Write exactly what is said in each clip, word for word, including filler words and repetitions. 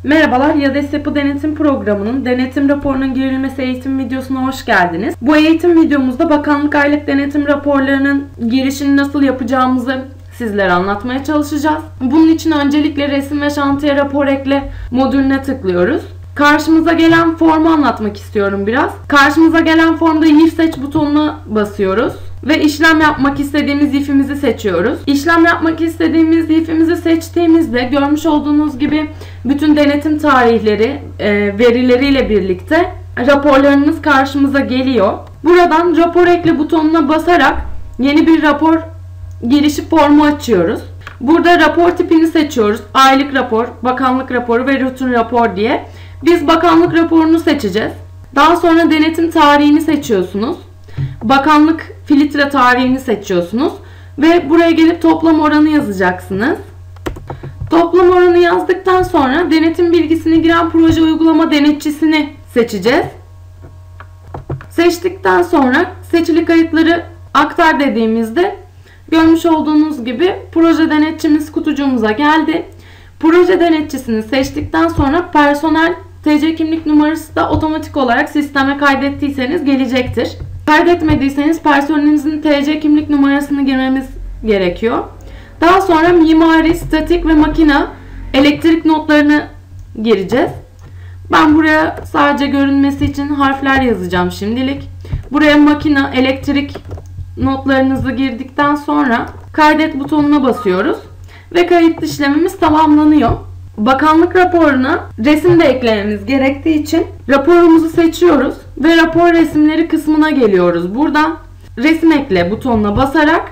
Merhabalar, YADES Yapı Denetim Programı'nın denetim raporunun girilmesi eğitim videosuna hoş geldiniz. Bu eğitim videomuzda bakanlık aylık denetim raporlarının girişini nasıl yapacağımızı sizlere anlatmaya çalışacağız. Bunun için öncelikle resim ve şantiye rapor ekle modülüne tıklıyoruz. Karşımıza gelen formu anlatmak istiyorum biraz. Karşımıza gelen formda Y I F seç butonuna basıyoruz. Ve işlem yapmak istediğimiz Y I F'imizi seçiyoruz. İşlem yapmak istediğimiz Y I F'imizi seçtiğimizde görmüş olduğunuz gibi bütün denetim tarihleri, e, verileriyle birlikte raporlarınız karşımıza geliyor. Buradan rapor ekle butonuna basarak yeni bir rapor girişi formu açıyoruz. Burada rapor tipini seçiyoruz. Aylık rapor, bakanlık raporu ve rutin rapor diye. Biz bakanlık raporunu seçeceğiz. Daha sonra denetim tarihini seçiyorsunuz. Bakanlık filtre tarihini seçiyorsunuz. Ve buraya gelip toplam oranı yazacaksınız. Toplam oranı yazdıktan sonra denetim bilgisini giren proje uygulama denetçisini seçeceğiz. Seçtikten sonra seçili kayıtları aktar dediğimizde görmüş olduğunuz gibi proje denetçimiz kutucuğumuza geldi. Proje denetçisini seçtikten sonra personel T C kimlik numarası da otomatik olarak sisteme kaydettiyseniz gelecektir. Kaydetmediyseniz personelinizin T C kimlik numarasını girmemiz gerekiyor. Daha sonra mimari, statik ve makina elektrik notlarını gireceğiz. Ben buraya sadece görünmesi için harfler yazacağım şimdilik. Buraya makina, elektrik notlarınızı girdikten sonra kaydet butonuna basıyoruz. Ve kayıt işlemimiz tamamlanıyor. Bakanlık raporuna resim de eklememiz gerektiği için raporumuzu seçiyoruz ve rapor resimleri kısmına geliyoruz. Buradan resim ekle butonuna basarak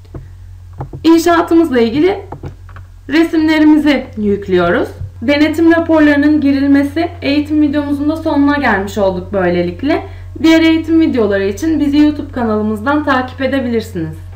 inşaatımızla ilgili resimlerimizi yüklüyoruz. Denetim raporlarının girilmesi eğitim videomuzun da sonuna gelmiş olduk böylelikle. Diğer eğitim videoları için bizi YouTube kanalımızdan takip edebilirsiniz.